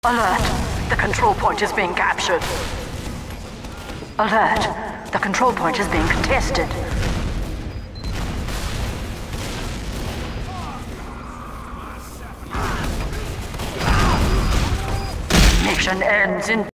Alert! The control point is being captured. Alert! The control point is being contested. Mission ends in